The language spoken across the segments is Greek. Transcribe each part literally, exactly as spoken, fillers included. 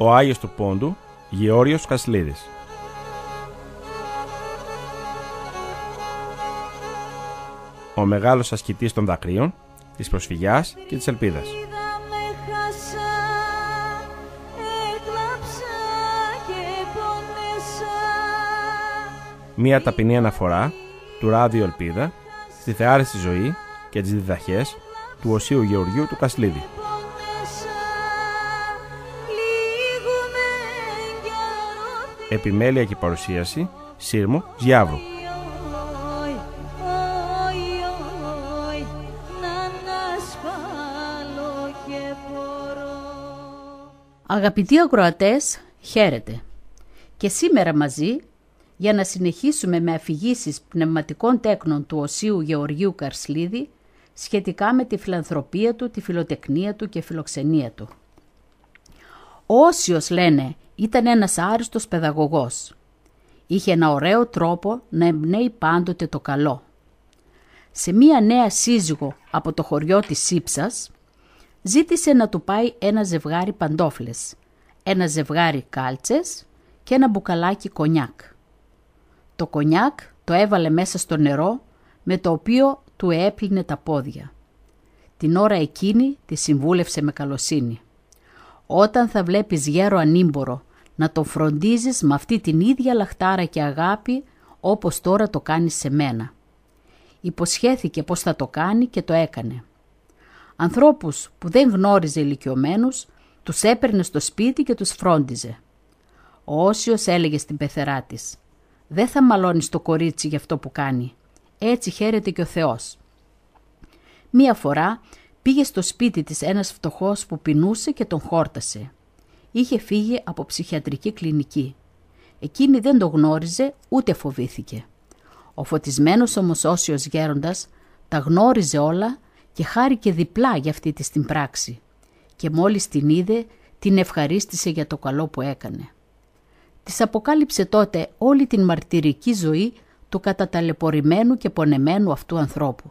ο Άγιος του Πόντου, Γεώργιος Κασλίδης. Ο μεγάλος ασκητής των δακρύων, της προσφυγιάς και της ελπίδας. Μία ταπεινή αναφορά του Ράδιο Ελπίδα στη θεάρεστη ζωή και τις διδαχές του Οσίου Γεωργίου του Κασλίδη. Επιμέλεια και παρουσίαση Σύρμου Γιάβρου. Αγαπητοί ακροατές, χαίρετε. Και σήμερα μαζί, για να συνεχίσουμε με αφηγήσεις πνευματικών τέκνων του Οσίου Γεωργίου Κασλίδη σχετικά με τη φιλανθρωπία του, τη φιλοτεχνία του και φιλοξενία του. Ο Όσιος, λένε, ήταν ένας άριστος παιδαγωγός. Είχε ένα ωραίο τρόπο να εμπνέει πάντοτε το καλό. Σε μία νέα σύζυγο από το χωριό της Σύψας, ζήτησε να του πάει ένα ζευγάρι παντόφλες, ένα ζευγάρι κάλτσες και ένα μπουκαλάκι κονιάκ. Το κονιάκ το έβαλε μέσα στο νερό με το οποίο του έπλυνε τα πόδια. Την ώρα εκείνη τη συμβούλευσε με καλοσύνη. Όταν θα βλέπεις γέρο ανήμπορο να τον φροντίζεις με αυτή την ίδια λαχτάρα και αγάπη όπως τώρα το κάνεις σε μένα. Υποσχέθηκε πως θα το κάνει και το έκανε. Ανθρώπους που δεν γνώριζε ηλικιωμένους τους έπαιρνε στο σπίτι και τους φρόντιζε. Ο Όσιος έλεγε στην πεθερά της: «Δεν θα μαλώνεις το κορίτσι για αυτό που κάνει. Έτσι χαίρεται και ο Θεός». Μία φορά πήγε στο σπίτι της ένας φτωχός που πεινούσε και τον χόρτασε. Είχε φύγει από ψυχιατρική κλινική. Εκείνη δεν το γνώριζε ούτε φοβήθηκε. Ο φωτισμένος όμως Όσιος γέροντας τα γνώριζε όλα και χάρηκε διπλά για αυτή της την πράξη. Και μόλις την είδε, την ευχαρίστησε για το καλό που έκανε. Της αποκάλυψε τότε όλη την μαρτυρική ζωή του καταταλαιπωρημένου και πονεμένου αυτού ανθρώπου.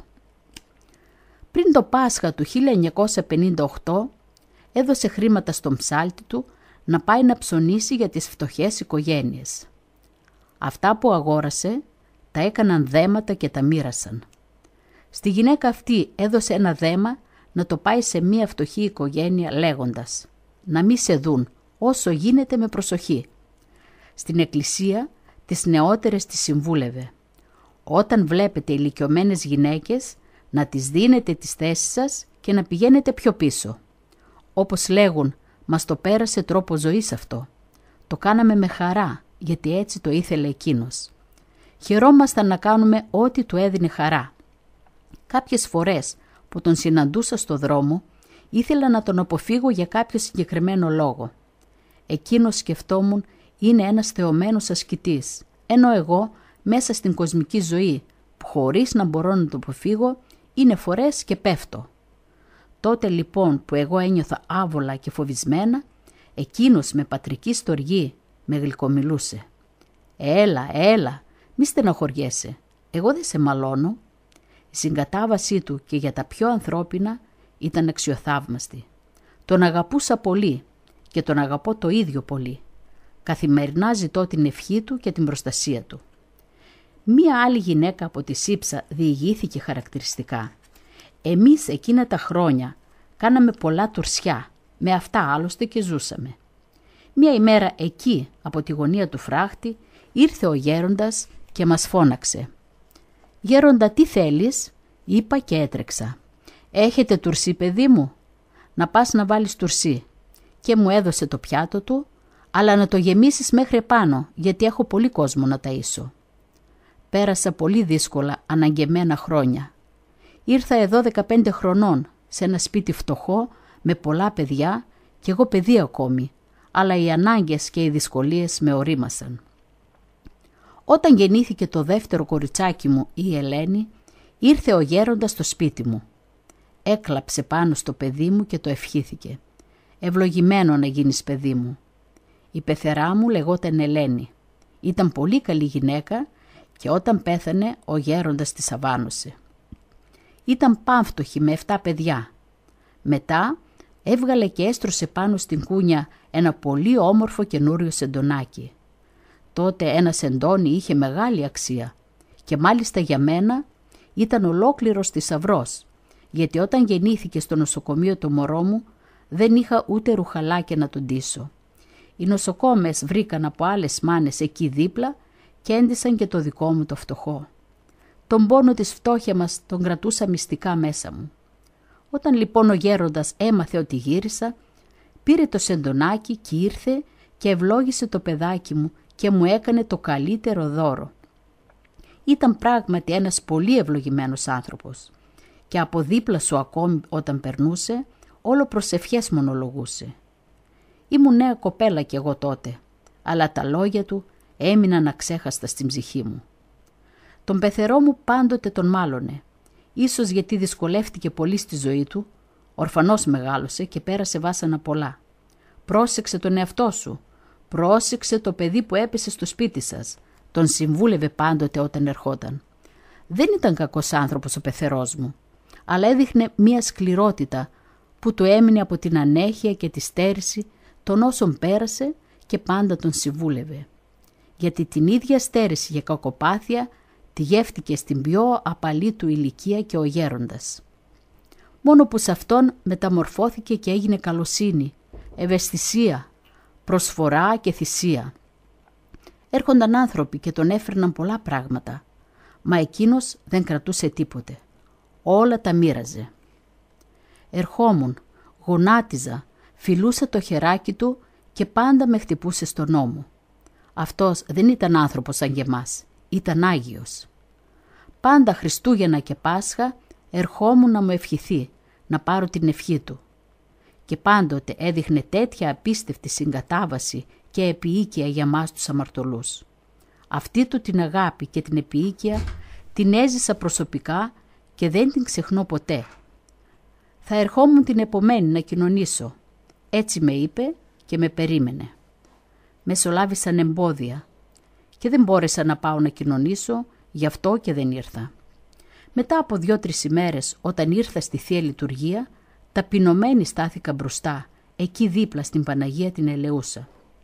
Πριν το Πάσχα του χίλια εννιακόσια πενήντα οκτώ έδωσε χρήματα στον ψάλτη του να πάει να ψωνίσει για τις φτωχές οικογένειες. Αυτά που αγόρασε τα έκαναν δέματα και τα μοίρασαν. Στη γυναίκα αυτή έδωσε ένα δέμα να το πάει σε μία φτωχή οικογένεια λέγοντας: «Να μη σε δουν, όσο γίνεται με προσοχή». Στην εκκλησία τις νεότερες τις συμβούλευε: «Όταν βλέπετε ηλικιωμένες γυναίκες, να τις δίνετε τις θέσεις σας και να πηγαίνετε πιο πίσω. Όπως λέγουν, μας το πέρασε τρόπο ζωής αυτό. Το κάναμε με χαρά, γιατί έτσι το ήθελε εκείνος. Χαιρόμασταν να κάνουμε ό,τι του έδινε χαρά. Κάποιες φορές που τον συναντούσα στο δρόμο, ήθελα να τον αποφύγω για κάποιο συγκεκριμένο λόγο. Εκείνος, σκεφτόμουν, είναι ένας θεωμένος ασκητής, ενώ εγώ μέσα στην κοσμική ζωή, που χωρίς να μπορώ να το αποφύγω, είναι φορές και πέφτω. Τότε λοιπόν που εγώ ένιωθα άβολα και φοβισμένα, εκείνος με πατρική στοργή με γλυκομιλούσε. «Έλα, έλα, μη στενοχωριέσαι, εγώ δεν σε μαλώνω». Η συγκατάβασή του και για τα πιο ανθρώπινα ήταν αξιοθαύμαστη. Τον αγαπούσα πολύ και τον αγαπώ το ίδιο πολύ. Καθημερινά ζητώ την ευχή του και την προστασία του. Μία άλλη γυναίκα από τη Σύψα διηγήθηκε χαρακτηριστικά. Εμείς εκείνα τα χρόνια κάναμε πολλά τουρσιά, με αυτά άλλωστε και ζούσαμε. Μία ημέρα εκεί από τη γωνία του φράχτη ήρθε ο γέροντας και μας φώναξε. «Γέροντα, τι θέλεις?» Είπα και έτρεξα. «Έχετε τουρσί, παιδί μου?» «Να πας να βάλεις τουρσί». Και μου έδωσε το πιάτο του, αλλά να το γεμίσεις μέχρι πάνω, γιατί έχω πολύ κόσμο να ταΐσω. Πέρασα πολύ δύσκολα αναγκεμένα χρόνια. Ήρθα εδώ δεκαπέντε χρονών, σε ένα σπίτι φτωχό, με πολλά παιδιά και εγώ παιδί ακόμη, αλλά οι ανάγκες και οι δυσκολίες με ορίμασαν. Όταν γεννήθηκε το δεύτερο κοριτσάκι μου, η Ελένη, ήρθε ο γέροντας στο σπίτι μου. Έκλαψε πάνω στο παιδί μου και το ευχήθηκε. «Ευλογημένο να γίνεις, παιδί μου». Η πεθερά μου λεγόταν Ελένη. Ήταν πολύ καλή γυναίκα και όταν πέθανε ο γέροντας τη αβάνωσε. Ήταν πάμφτωχη με εφτά παιδιά. Μετά έβγαλε και έστρωσε πάνω στην κούνια ένα πολύ όμορφο καινούριο σεντονάκι. Τότε ένα σεντόνι είχε μεγάλη αξία και μάλιστα για μένα ήταν ολόκληρος θησαυρός, γιατί όταν γεννήθηκε στο νοσοκομείο το μωρό μου δεν είχα ούτε ρουχαλάκια να τον ντύσω. Οι νοσοκόμες βρήκαν από άλλες μάνες εκεί δίπλα και έντυσαν και το δικό μου το φτωχό. Τον πόνο της φτώχεια μας τον κρατούσα μυστικά μέσα μου. Όταν λοιπόν ο γέροντας έμαθε ότι γύρισα, πήρε το σεντονάκι και ήρθε και ευλόγησε το παιδάκι μου και μου έκανε το καλύτερο δώρο. Ήταν πράγματι ένας πολύ ευλογημένος άνθρωπος και από δίπλα σου ακόμη όταν περνούσε όλο προσευχές μονολογούσε. Ήμουν νέα κοπέλα κι εγώ τότε, αλλά τα λόγια του έμειναν αξέχαστα στην ψυχή μου. Τον πεθερό μου πάντοτε τον μάλωνε, ίσως γιατί δυσκολεύτηκε πολύ στη ζωή του, ορφανός μεγάλωσε και πέρασε βάσανα πολλά. Πρόσεξε τον εαυτό σου, πρόσεξε το παιδί που έπεσε στο σπίτι σας, τον συμβούλευε πάντοτε όταν ερχόταν. Δεν ήταν κακός άνθρωπος ο πεθερός μου, αλλά έδειχνε μία σκληρότητα που του έμεινε από την ανέχεια και τη στέρηση των όσων πέρασε και πάντα τον συμβούλευε. Γιατί την ίδια στέρηση για κακοπάθεια τη γεύτηκε στην πιο απαλή του ηλικία και ο γέροντας. Μόνο που σε αυτόν μεταμορφώθηκε και έγινε καλοσύνη, ευαισθησία, προσφορά και θυσία. Έρχονταν άνθρωποι και τον έφερναν πολλά πράγματα, μα εκείνος δεν κρατούσε τίποτε. Όλα τα μοίραζε. Ερχόμουν, γονάτιζα, φιλούσα το χεράκι του και πάντα με χτυπούσε στον ώμο. Αυτός δεν ήταν άνθρωπος σαν και εμάς, ήταν Άγιος. Πάντα Χριστούγεννα και Πάσχα ερχόμουν να μου ευχηθεί, να πάρω την ευχή του. Και πάντοτε έδειχνε τέτοια απίστευτη συγκατάβαση και επιοίκεια για μας τους αμαρτωλούς. Αυτή του την αγάπη και την επιοίκεια την έζησα προσωπικά και δεν την ξεχνώ ποτέ. Θα ερχόμουν την επομένη να κοινωνήσω. Έτσι με είπε και με περίμενε. Μεσολάβησαν εμπόδια και δεν μπόρεσα να πάω να κοινωνήσω, γι' αυτό και δεν ήρθα. Μετά από δυο-τρεις ημέρες όταν ήρθα στη Θεία Λειτουργία, ταπεινωμένη στάθηκα μπροστά, εκεί δίπλα στην Παναγία την Ελεούσα.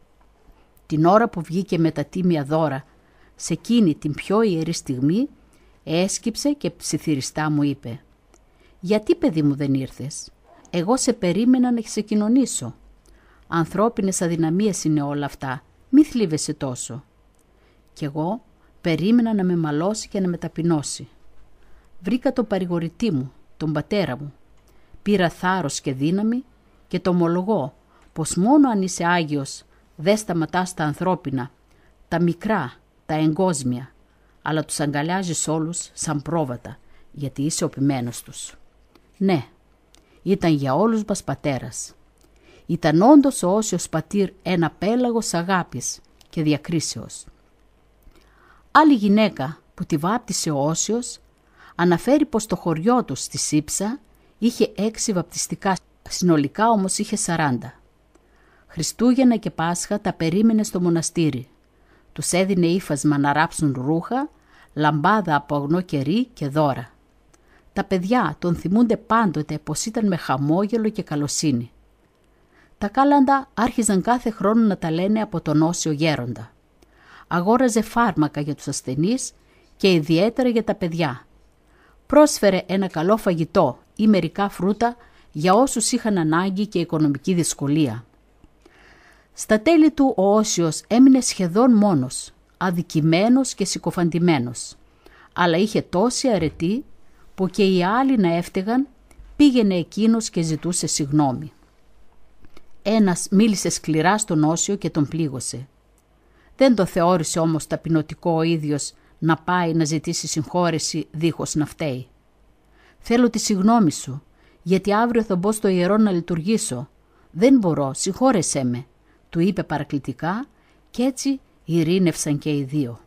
Την ώρα που βγήκε με τα τίμια δώρα, σε εκείνη την πιο ιερή στιγμή, έσκυψε και ψιθυριστά μου είπε «Γιατί παιδί μου δεν ήρθες, εγώ σε περίμενα να σε κοινωνήσω. Ανθρώπινες αδυναμίες είναι όλα αυτά, μη θλίβεσαι τόσο». Κι εγώ περίμενα να με μαλώσει και να με ταπεινώσει. Βρήκα τον παρηγορητή μου, τον πατέρα μου. Πήρα θάρρος και δύναμη και το ομολογώ πως μόνο αν είσαι Άγιος δεν σταματάς τα ανθρώπινα, τα μικρά, τα εγκόσμια, αλλά τους αγκαλιάζεις όλους σαν πρόβατα, γιατί είσαι οπημένος τους. Ναι, ήταν για όλους μας πατέρας. Ήταν όντως ο Όσιος Πατήρ ένα πέλαγος αγάπης και διακρίσεως. Άλλη γυναίκα που τη βάπτισε ο Όσιος αναφέρει πως το χωριό τους στη Σύψα είχε έξι βαπτιστικά, συνολικά όμως είχε σαράντα. Χριστούγεννα και Πάσχα τα περίμενε στο μοναστήρι. Τους έδινε ύφασμα να ράψουν ρούχα, λαμπάδα από αγνό κερί και δώρα. Τα παιδιά τον θυμούνται πάντοτε πως ήταν με χαμόγελο και καλοσύνη. Τα κάλαντα άρχιζαν κάθε χρόνο να τα λένε από τον Όσιο Γέροντα. Αγόραζε φάρμακα για τους ασθενείς και ιδιαίτερα για τα παιδιά. Πρόσφερε ένα καλό φαγητό ή μερικά φρούτα για όσους είχαν ανάγκη και οικονομική δυσκολία. Στα τέλη του ο Όσιος έμεινε σχεδόν μόνος, αδικημένος και συκοφαντημένος, αλλά είχε τόση αρετή που και οι άλλοι να έφταιγαν, πήγαινε εκείνος και ζητούσε συγγνώμη. Ένας μίλησε σκληρά στον Όσιο και τον πλήγωσε. Δεν το θεώρησε όμως ταπεινωτικό ο ίδιος να πάει να ζητήσει συγχώρεση δίχως να φταίει. «Θέλω τη συγγνώμη σου, γιατί αύριο θα μπω στο ιερό να λειτουργήσω. Δεν μπορώ, συγχώρεσέ με», του είπε παρακλητικά και έτσι ειρήνευσαν και οι δύο.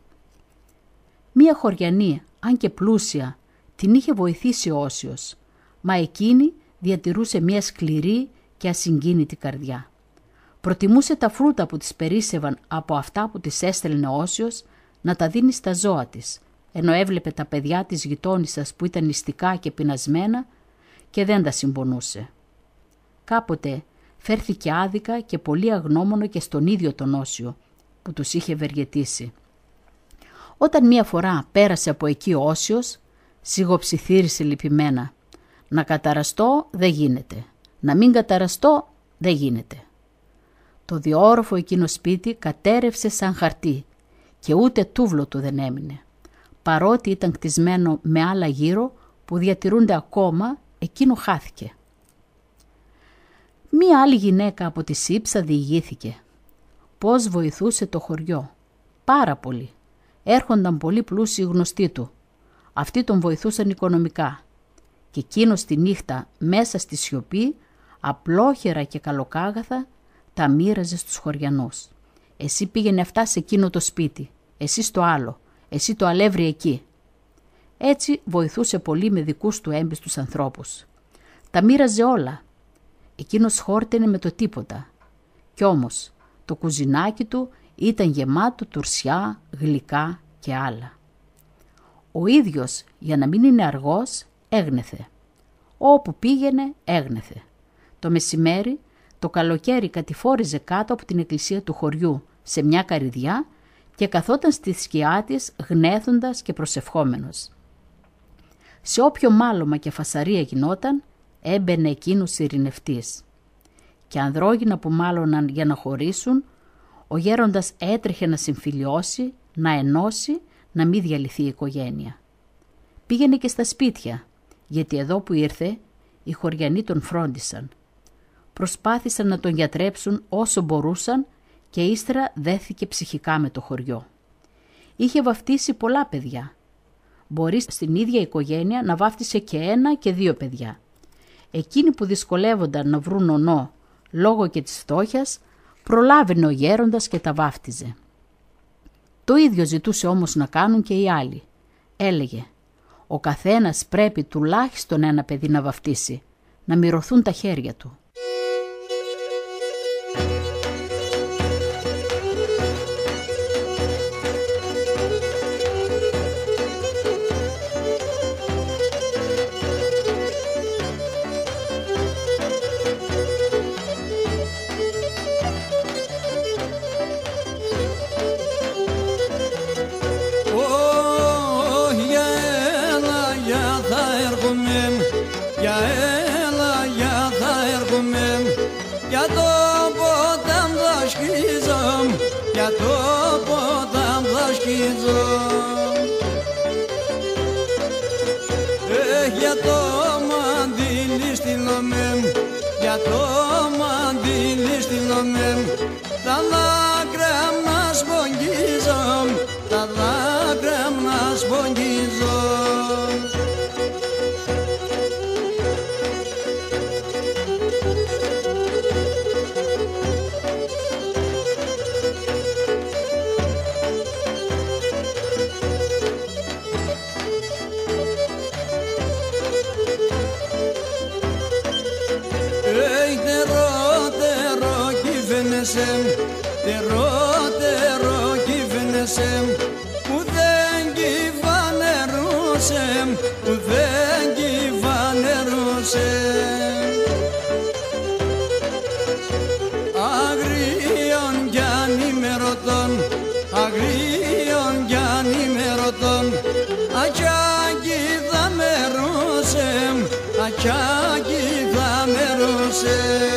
Μία χωριανή, αν και πλούσια, την είχε βοηθήσει ο Όσιος, μα εκείνη διατηρούσε μία σκληρή και ασυγκίνητη καρδιά. Προτιμούσε τα φρούτα που της περίσσευαν από αυτά που της έστελνε ο Όσιος να τα δίνει στα ζώα της, ενώ έβλεπε τα παιδιά της γειτόνισσας που ήταν νηστικά και πεινασμένα και δεν τα συμπονούσε. κάποτε φέρθηκε άδικα και πολύ αγνώμονο και στον ίδιο τον Όσιο που τους είχε ευεργετήσει. Όταν μία φορά πέρασε από εκεί ο Όσιος, σιγοψιθύρισε λυπημένα. «Να καταραστώ δεν γίνεται, να μην καταραστώ δεν γίνεται». Το διόροφο εκείνο σπίτι κατέρευσε σαν χαρτί και ούτε τούβλο του δεν έμεινε. Παρότι ήταν κτισμένο με άλλα γύρω που διατηρούνται ακόμα, εκείνο χάθηκε. Μία άλλη γυναίκα από τη Σύψα διηγήθηκε πώς βοηθούσε το χωριό. Πάρα πολύ. Έρχονταν πολύ πλούσιοι γνωστοί του. Αυτοί τον βοηθούσαν οικονομικά. Και εκείνος τη νύχτα μέσα στη σιωπή, απλόχερα και καλοκάγαθα, τα μοίραζε στους χωριανούς. Εσύ πήγαινε αυτά σε εκείνο το σπίτι, εσύ στο άλλο, εσύ το αλεύρι εκεί. Έτσι βοηθούσε πολύ με δικούς του έμπιστους ανθρώπους. Τα μοίραζε όλα. Εκείνος χόρτενε με το τίποτα. Κι όμως το κουζινάκι του ήταν γεμάτο τουρσιά, γλυκά και άλλα. Ο ίδιος, για να μην είναι αργός, έγνεθε. Όπου πήγαινε έγνεθε. Το μεσημέρι, το καλοκαίρι κατηφόριζε κάτω από την εκκλησία του χωριού σε μια καρυδιά και καθόταν στη σκιά της γνέθοντας και προσευχόμενος. Σε όποιο μάλωμα και φασαρία γινόταν, έμπαινε εκείνος ειρηνευτής. Και ανδρόγυνα που μάλωναν για να χωρίσουν, ο γέροντας έτρεχε να συμφιλιώσει, να ενώσει, να μην διαλυθεί η οικογένεια. Πήγαινε και στα σπίτια, γιατί εδώ που ήρθε, οι χωριανοί τον φρόντισαν. Προσπάθησαν να τον γιατρέψουν όσο μπορούσαν και ύστερα δέθηκε ψυχικά με το χωριό. Είχε βαφτίσει πολλά παιδιά. Μπορεί στην ίδια οικογένεια να βάφτισε και ένα και δύο παιδιά. Εκείνοι που δυσκολεύονταν να βρουν ονό λόγω και της φτώχειας, προλάβαινε ο γέροντας και τα βάφτιζε. Το ίδιο ζητούσε όμως να κάνουν και οι άλλοι. Έλεγε, ο καθένας πρέπει τουλάχιστον ένα παιδί να βαφτίσει, να μυρωθούν τα χέρια του. Για το μαντήλι στείλομαι, για το μαντήλι στείλομαι, τα δάκρυα να σπογγίζω, τα δάκρυα να σπογγίζω. Τερό, τερό κυβέρνησε, που δεν κυβανερούσε, που δεν κυβανερούσε. Αγρίων κι ανημερωτών, αγρίων κι ανημερωτών, ατσάκι θα μερούσε, ατσάκι θα μερούσε.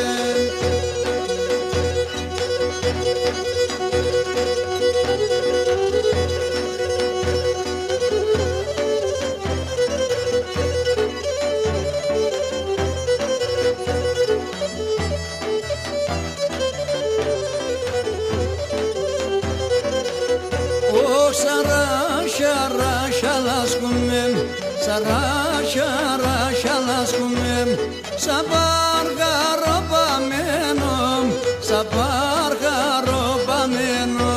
Σαράσια, ράσια λάσκουμε, σαν πάργαρο παμένο, σαν πάργαρο παμένο.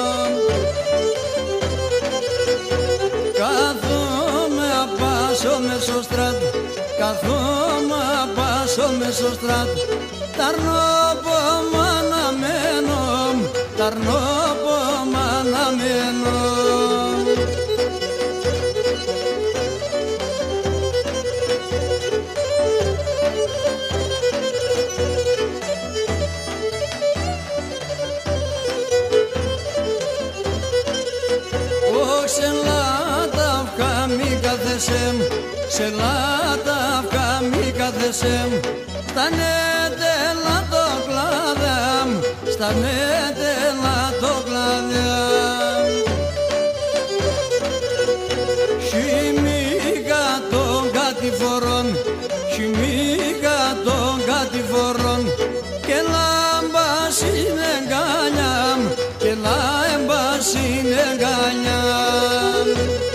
Καθόμαι απάσω μέσω στράτ, καθόμαι απάσω μέσω στράτ, ταρνόπωμα αναμένο, ταρνόπωμα αναμένο. μη κάθεσαι, σε λάτα αυγά μη κάθεσαι, στα νέτελα το κλάδεμ, στα νέτελα το κλάδεμ. Χυμίκα των κατηφορών, χυμίκα των κατηφορών, και λάμπας είναι γκάνιαμ, και λάμπας είναι γκάνιαμ.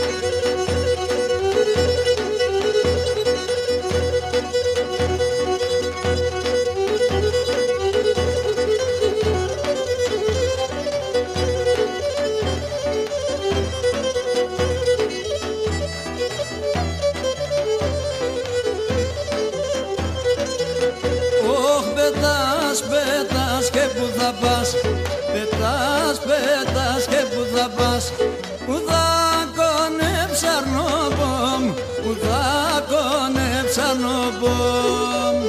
Πετάς και που θα πας, πετάς, πετάς και που θα πας, που θα κονέψαν οπομ, που θα κονέψαν οπομ.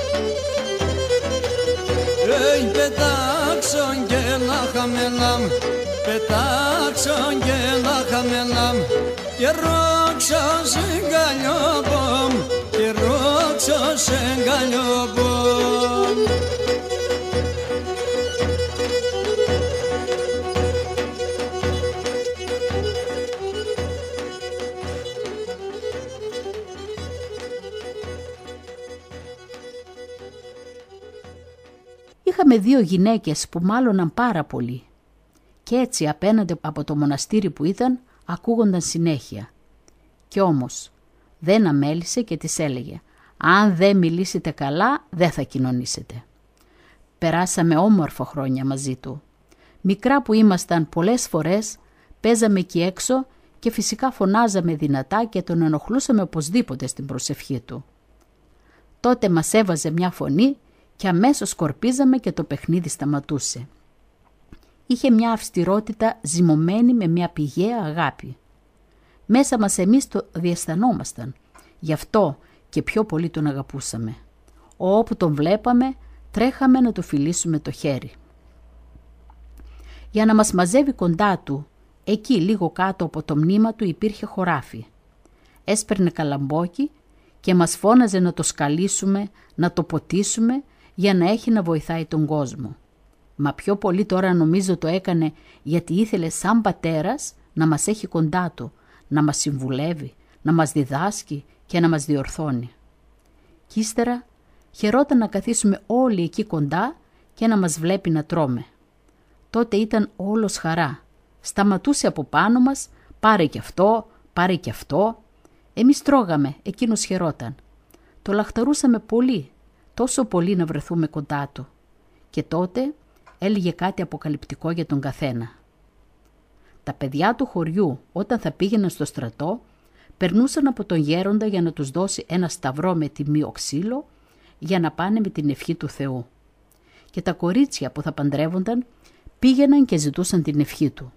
Ει πετάξον και λαχαμελάμ, πετάξον και λαχαμελάμ, και ρώξω σε γκαλιόπομ, και ρώξω σε γκαλιόπομ. Είχαμε δύο γυναίκες που μάλωναν πάρα πολύ και έτσι απέναντι από το μοναστήρι που ήταν ακούγονταν συνέχεια. Κι όμως δεν αμέλησε και της έλεγε «Αν δεν μιλήσετε καλά δεν θα κοινωνήσετε». Περάσαμε όμορφα χρόνια μαζί του. Μικρά που ήμασταν πολλές φορές παίζαμε εκεί έξω και φυσικά φωνάζαμε δυνατά και τον ενοχλούσαμε οπωσδήποτε στην προσευχή του. Τότε μας έβαζε μια φωνή και αμέσως σκορπίζαμε και το παιχνίδι σταματούσε. Είχε μια αυστηρότητα ζυμωμένη με μια πηγαία αγάπη. Μέσα μας εμείς το διαισθανόμασταν, γι' αυτό και πιο πολύ τον αγαπούσαμε. Όπου τον βλέπαμε τρέχαμε να του φιλήσουμε το χέρι. Για να μας μαζεύει κοντά του, εκεί λίγο κάτω από το μνήμα του υπήρχε χωράφι. Έσπερνε καλαμπόκι και μας φώναζε να το σκαλίσουμε, να το ποτίσουμε, για να έχει να βοηθάει τον κόσμο. Μα πιο πολύ τώρα νομίζω το έκανε γιατί ήθελε σαν πατέρας να μας έχει κοντά του, να μας συμβουλεύει, να μας διδάσκει και να μας διορθώνει. Κι ύστερα χαιρόταν να καθίσουμε όλοι εκεί κοντά και να μας βλέπει να τρώμε. Τότε ήταν όλος χαρά. Σταματούσε από πάνω μας, πάρε κι αυτό, πάρε κι αυτό. Εμείς τρώγαμε, εκείνος χαιρόταν. Το λαχταρούσαμε πολύ, τόσο πολύ να βρεθούμε κοντά του. Και τότε έλεγε κάτι αποκαλυπτικό για τον καθένα. Τα παιδιά του χωριού όταν θα πήγαιναν στο στρατό περνούσαν από τον γέροντα για να τους δώσει ένα σταυρό με τιμίο ξύλο για να πάνε με την ευχή του Θεού. Και τα κορίτσια που θα παντρεύονταν πήγαιναν και ζητούσαν την ευχή του.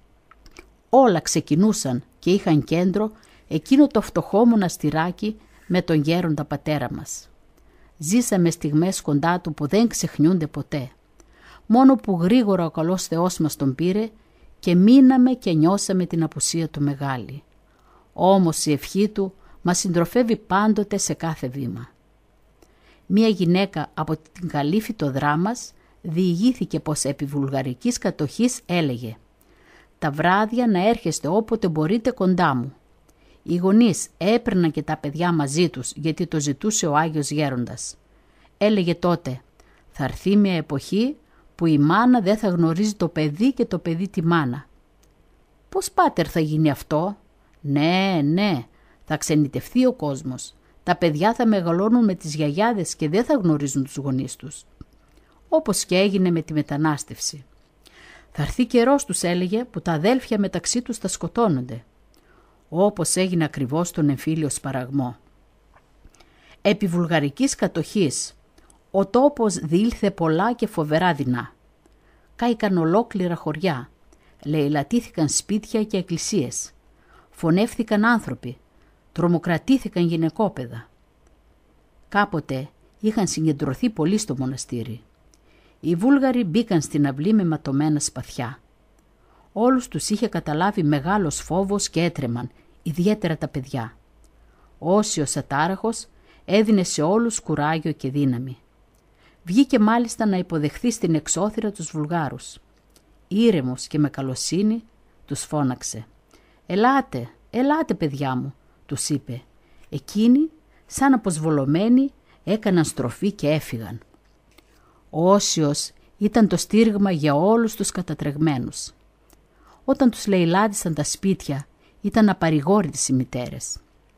Όλα ξεκινούσαν και είχαν κέντρο εκείνο το φτωχό μοναστηράκι με τον γέροντα πατέρα μας. Ζήσαμε στιγμές κοντά του που δεν ξεχνιούνται ποτέ. Μόνο που γρήγορα ο καλός Θεός μας τον πήρε και μείναμε και νιώσαμε την απουσία του μεγάλη. Όμως η ευχή του μας συντροφεύει πάντοτε σε κάθε βήμα. Μία γυναίκα από την καλή φυτοδρά μας διηγήθηκε πως επί βουλγαρικής κατοχής έλεγε «Τα βράδια να έρχεστε όποτε μπορείτε κοντά μου». Οι γονείς έπαιρναν και τα παιδιά μαζί τους γιατί το ζητούσε ο Άγιος Γέροντας. Έλεγε τότε «Θα έρθει μια εποχή που η μάνα δεν θα γνωρίζει το παιδί και το παιδί τη μάνα». «Πώς πάτερ θα γίνει αυτό?» «Ναι, ναι, θα ξενιτευτεί ο κόσμος. Τα παιδιά θα μεγαλώνουν με τις γιαγιάδες και δεν θα γνωρίζουν τους γονείς τους». Όπως και έγινε με τη μετανάστευση. «Θα έρθει καιρός», τους έλεγε, «που τα αδέλφια μεταξύ τους θα σκοτώνονται». Όπως έγινε ακριβώς στον εμφύλιο σπαραγμό. Επί βουλγαρικής κατοχής, ο τόπος διήλθε πολλά και φοβερά δεινά. Κάηκαν ολόκληρα χωριά, λαιλατήθηκαν σπίτια και εκκλησίες, φωνεύθηκαν άνθρωποι, τρομοκρατήθηκαν γυναικόπαιδα. Κάποτε είχαν συγκεντρωθεί πολλοί στο μοναστήρι. Οι Βούλγαροι μπήκαν στην αυλή με ματωμένα σπαθιά. Όλους τους είχε καταλάβει μεγάλος φόβος και έτρεμαν, ιδιαίτερα τα παιδιά. Ο Όσιος ατάραχος έδινε σε όλους κουράγιο και δύναμη. Βγήκε μάλιστα να υποδεχθεί στην εξώθυρα τους Βουλγάρους. Ήρεμος και με καλοσύνη τους φώναξε. «Ελάτε, ελάτε παιδιά μου», τους είπε. Εκείνοι, σαν αποσβολωμένοι, έκαναν στροφή και έφυγαν. Ο Όσιος ήταν το στήριγμα για όλους τους κατατρεγμένους. Όταν τους λαιλάτισαν τα σπίτια, ήταν απαρηγόρητες οι μητέρες.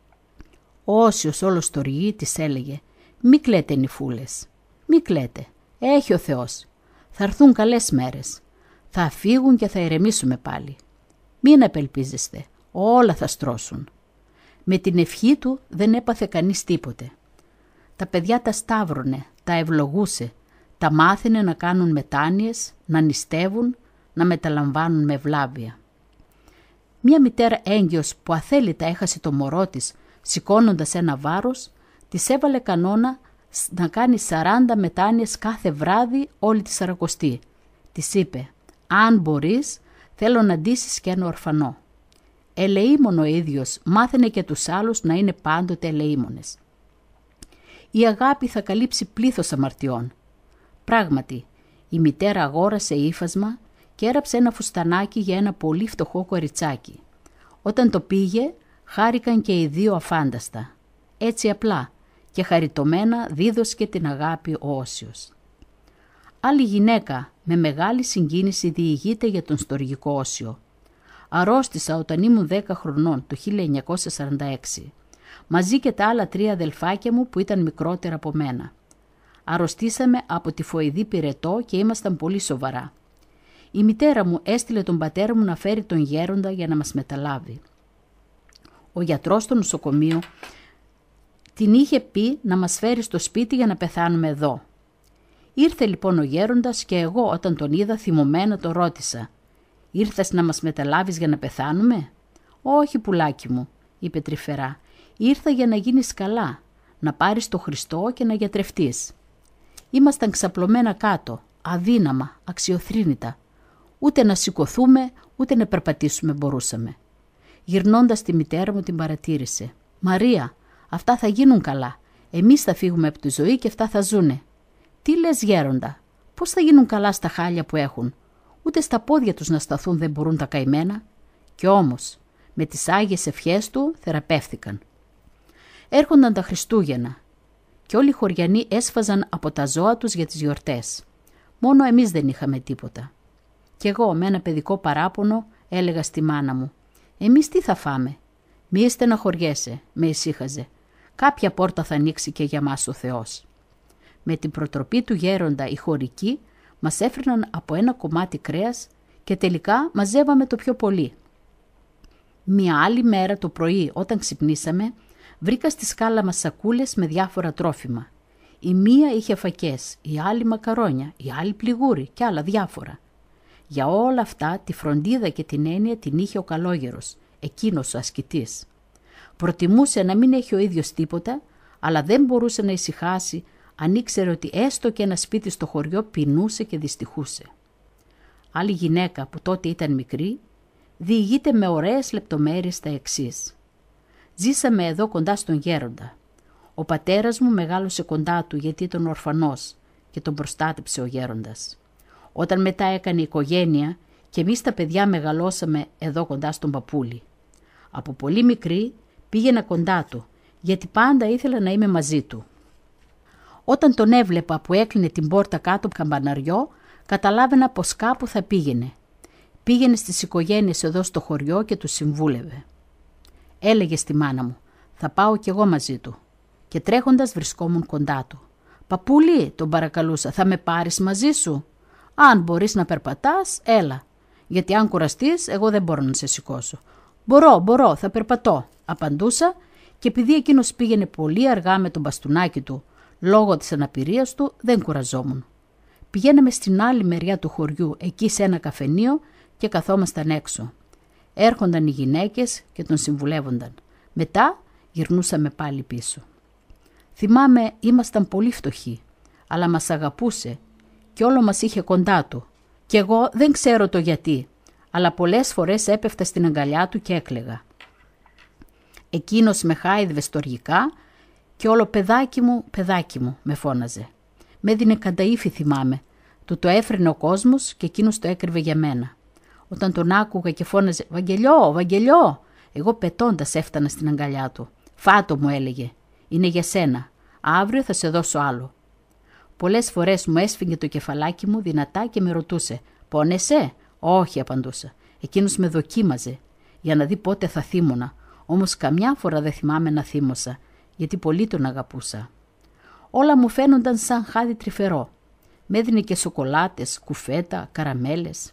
Ο Όσιος όλος το ρηγί της έλεγε «Μη κλαίτε νυφούλες, μη κλαίτε, έχει ο Θεός, θα έρθουν καλές μέρες, θα φύγουν και θα ηρεμήσουμε πάλι. Μην απελπίζεστε, όλα θα στρώσουν». Με την ευχή του δεν έπαθε κανείς τίποτε. Τα παιδιά τα σταύρωνε, τα ευλογούσε, τα μάθαινε να κάνουν μετάνοιες, να νηστεύουν, να μεταλαμβάνουν με ευλάβεια. Μια μητέρα έγκυος που αθέλητα έχασε το μωρό της σηκώνοντας ένα βάρος, της έβαλε κανόνα να κάνει σαράντα μετάνοιες κάθε βράδυ όλη τη Σαρακοστή. Της είπε «Αν μπορείς, θέλω να ντύσεις και ένα ορφανό». Ελεήμον ο ίδιος μάθαινε και τους άλλους να είναι πάντοτε ελεήμονες. Η αγάπη θα καλύψει πλήθος αμαρτιών. Πράγματι, η μητέρα αγόρασε ύφασμα και έραψε ένα φουστανάκι για ένα πολύ φτωχό κοριτσάκι. Όταν το πήγε, χάρηκαν και οι δύο αφάνταστα. Έτσι απλά και χαριτωμένα δίδωσκε την αγάπη ο Όσιος. Άλλη γυναίκα με μεγάλη συγκίνηση διηγείται για τον στοργικό Όσιο. Αρρώστησα όταν ήμουν δέκα χρονών το χίλια εννιακόσια σαράντα έξι, μαζί και τα άλλα τρία αδελφάκια μου που ήταν μικρότερα από μένα. Αρρωστήσαμε από τυφοειδή πυρετό και ήμασταν πολύ σοβαρά. Η μητέρα μου έστειλε τον πατέρα μου να φέρει τον γέροντα για να μας μεταλάβει. Ο γιατρός στο νοσοκομείο την είχε πει να μας φέρει στο σπίτι για να πεθάνουμε εδώ. Ήρθε λοιπόν ο γέροντας και εγώ όταν τον είδα θυμωμένα το ρώτησα «Ήρθες να μας μεταλάβεις για να πεθάνουμε?» «Όχι πουλάκι μου», είπε τρυφερά, «ήρθα για να γίνεις καλά, να πάρεις το Χριστό και να γιατρευτείς». Ήμασταν ξαπλωμένα κάτω, αδύναμα, αξιοθρήνητα. Ούτε να σηκωθούμε, ούτε να περπατήσουμε μπορούσαμε. Γυρνώντας τη μητέρα μου την παρατήρησε. «Μαρία, αυτά θα γίνουν καλά. Εμείς θα φύγουμε από τη ζωή και αυτά θα ζουνε». «Τι λες γέροντα, πώς θα γίνουν καλά στα χάλια που έχουν? Ούτε στα πόδια τους να σταθούν δεν μπορούν τα καημένα». Κι όμως, με τις άγιες ευχές του θεραπεύθηκαν. Έρχονταν τα Χριστούγεννα και όλοι οι χωριανοί έσφαζαν από τα ζώα τους για τις γιορτές. Μόνο εμείς δεν είχαμε τίποτα. Κι εγώ με ένα παιδικό παράπονο έλεγα στη μάνα μου «Εμείς τι θα φάμε?» «Μη στεναχωριέσαι», με ησύχαζε. «Κάποια πόρτα θα ανοίξει και για μας ο Θεός». Με την προτροπή του γέροντα οι χωρικοί μας έφερναν από ένα κομμάτι κρέας και τελικά μαζεύαμε το πιο πολύ. Μια άλλη μέρα το πρωί όταν ξυπνήσαμε βρήκα στη σκάλα μας σακούλες με διάφορα τρόφιμα. Η μία είχε φακές, η άλλη μακαρόνια, η άλλη πληγούρι και άλλα διάφορα. Για όλα αυτά τη φροντίδα και την έννοια την είχε ο καλόγερος, εκείνος ο ασκητής. Προτιμούσε να μην έχει ο ίδιος τίποτα, αλλά δεν μπορούσε να ησυχάσει αν ήξερε ότι έστω και ένα σπίτι στο χωριό πεινούσε και δυστυχούσε. Άλλη γυναίκα που τότε ήταν μικρή, διηγείται με ωραίες λεπτομέρειες τα εξής. Ζήσαμε εδώ κοντά στον γέροντα. Ο πατέρας μου μεγάλωσε κοντά του γιατί ήταν ορφανός και τον προστάτεψε ο γέροντας. Όταν μετά έκανε οικογένεια και εμείς τα παιδιά μεγαλώσαμε εδώ κοντά στον παππούλη. Από πολύ μικρή πήγαινα κοντά του γιατί πάντα ήθελα να είμαι μαζί του. Όταν τον έβλεπα που έκλεινε την πόρτα κάτω από καμπαναριό, καταλάβαινα πως κάπου θα πήγαινε. Πήγαινε στις οικογένειες εδώ στο χωριό και τους συμβούλευε. Έλεγε στη μάνα μου, θα πάω κι εγώ μαζί του. Και τρέχοντας βρισκόμουν κοντά του. «Παππούλη», τον παρακαλούσα, «θα με πάρεις μαζί σου? Αν μπορείς να περπατάς, έλα. Γιατί αν κουραστείς, εγώ δεν μπορώ να σε σηκώσω». «Μπορώ, μπορώ, θα περπατώ», απαντούσα και επειδή εκείνος πήγαινε πολύ αργά με τον μπαστούνάκι του, λόγω της αναπηρίας του δεν κουραζόμουν. Πηγαίναμε στην άλλη μεριά του χωριού, εκεί σε ένα καφενείο και καθόμασταν έξω. Έρχονταν οι γυναίκες και τον συμβουλεύονταν. Μετά γυρνούσαμε πάλι πίσω. Θυμάμαι ήμασταν πολύ φτωχοί, αλλά μας αγαπούσε και όλο μας είχε κοντά του. Κι εγώ δεν ξέρω το γιατί, αλλά πολλές φορές έπεφτα στην αγκαλιά του και έκλαιγα. Εκείνος με χάιδευε στοργικά και όλο παιδάκι μου, παιδάκι μου με φώναζε. Με έδινε κανταΐφι θυμάμαι. Του το έφρενε ο κόσμος και εκείνος το έκρυβε για μένα. Όταν τον άκουγα και φώναζε «Βαγγελιό, Βαγγελιό», εγώ πετώντας έφτανα στην αγκαλιά του. «Φάτο», μου έλεγε, «είναι για σένα. Αύριο θα σε δώσω άλλο». Πολλές φορές μου έσφιγγε το κεφαλάκι μου δυνατά και με ρωτούσε «Πόνεσαι?» «Όχι», απαντούσα. Εκείνος με δοκίμαζε για να δει πότε θα θύμωνα, όμως καμιά φορά δεν θυμάμαι να θύμωσα, γιατί πολύ τον αγαπούσα. Όλα μου φαίνονταν σαν χάδι τρυφερό. Με έδινε και σοκολάτες, κουφέτα, καραμέλες.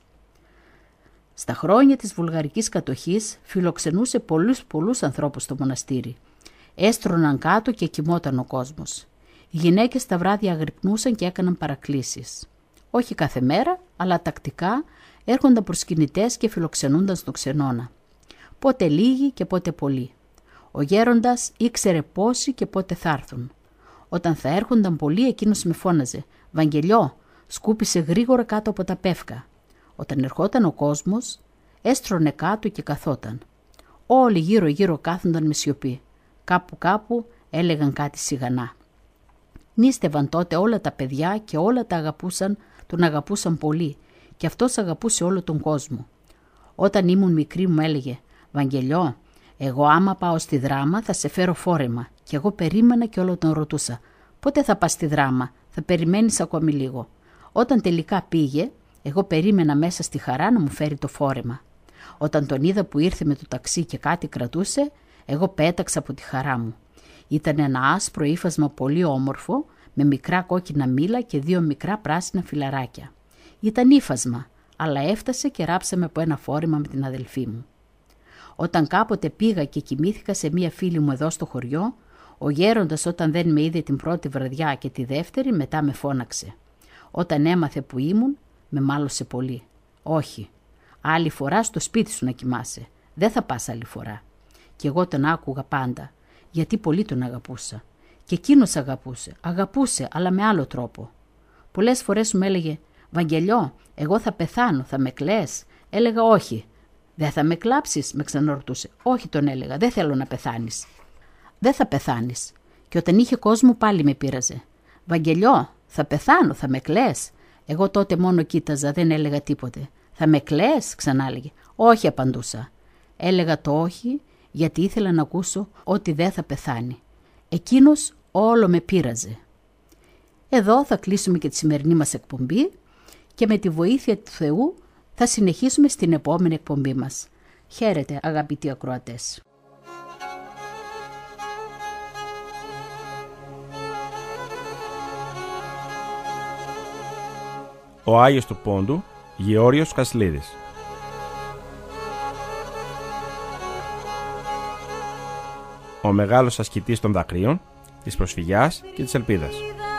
Στα χρόνια της βουλγαρικής κατοχής φιλοξενούσε πολλούς πολλούς ανθρώπους στο μοναστήρι. Έστρωναν κάτω και κοιμόταν ο κόσμος. Οι γυναίκες τα βράδια αγρυπνούσαν και έκαναν παρακλήσεις. Όχι κάθε μέρα, αλλά τακτικά έρχονταν προσκυνητές και φιλοξενούνταν στο ξενώνα. Πότε λίγοι και πότε πολλοί. Ο γέροντας ήξερε πόσοι και πότε θα έρθουν. Όταν θα έρχονταν πολλοί, εκείνος με φώναζε «Βαγγελιό», σκούπισε γρήγορα κάτω από τα πεύκα. Όταν ερχόταν ο κόσμος, έστρωνε κάτω και καθόταν. Όλοι γύρω γύρω κάθονταν με σιωπή. Κάπου κάπου έλεγαν κάτι σιγανά. Νίστευαν τότε όλα τα παιδιά και όλα τα αγαπούσαν, τον αγαπούσαν πολύ και αυτός αγαπούσε όλο τον κόσμο. Όταν ήμουν μικρή μου έλεγε «Βαγγελιό, εγώ άμα πάω στη Δράμα θα σε φέρω φόρεμα». Και εγώ περίμενα και όλο τον ρωτούσα «Πότε θα πας στη Δράμα, θα περιμένεις ακόμη λίγο». Όταν τελικά πήγε, εγώ περίμενα μέσα στη χαρά να μου φέρει το φόρεμα. Όταν τον είδα που ήρθε με το ταξί και κάτι κρατούσε, εγώ πέταξα από τη χαρά μου. Ήταν ένα άσπρο ύφασμα πολύ όμορφο, με μικρά κόκκινα μήλα και δύο μικρά πράσινα φιλαράκια. Ήταν ύφασμα, αλλά έφτασε και ράψαμε από ένα φόρεμα με την αδελφή μου. Όταν κάποτε πήγα και κοιμήθηκα σε μία φίλη μου εδώ στο χωριό, ο γέροντας όταν δεν με είδε την πρώτη βραδιά και τη δεύτερη μετά με φώναξε. Όταν έμαθε που ήμουν, με μάλωσε πολύ. «Όχι, άλλη φορά στο σπίτι σου να κοιμάσαι, δεν θα πας άλλη φορά». Και εγώ τον άκουγα πάντα, γιατί πολύ τον αγαπούσα. Και εκείνος αγαπούσε, αγαπούσε, αλλά με άλλο τρόπο. Πολλές φορές μου έλεγε «Βαγγελιό, εγώ θα πεθάνω, θα με κλαις?» Έλεγα «Όχι». «Δεν θα με κλάψεις?» με ξαναρωτούσε. «Όχι», τον έλεγα, «δεν θέλω να πεθάνεις». «Δεν θα πεθάνεις». Και όταν είχε κόσμο πάλι με πείραζε. «Βαγγελιό, θα πεθάνω, θα με κλαις?» Εγώ τότε μόνο κοίταζα, δεν έλεγα τίποτε. «Θα με κλαις?» ξανά έλεγε. «Όχι», απαντούσα. Έλεγα το όχι γιατί ήθελα να ακούσω ότι δεν θα πεθάνει. Εκείνος όλο με πείραζε. Εδώ θα κλείσουμε και τη σημερινή μας εκπομπή και με τη βοήθεια του Θεού θα συνεχίσουμε στην επόμενη εκπομπή μας. Χαίρετε αγαπητοί ακροατές. Ο Άγιος του Πόντου, Γεώργιος Κασλίδης. Ο μεγάλος ασκητής των δακρύων, της προσφυγιάς και της ελπίδας.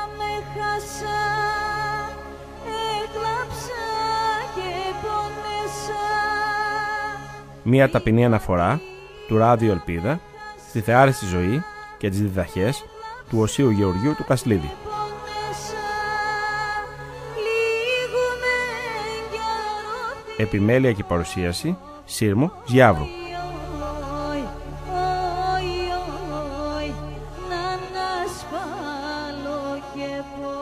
Μία ταπεινή αναφορά του Ράδιο Ελπίδα στη θεάρεστη ζωή και τις διδαχές του Οσίου Γεωργίου του Κασλίδη. Επιμέλεια και παρουσίαση Σύρμου Γιάβρου. Να σπάλω και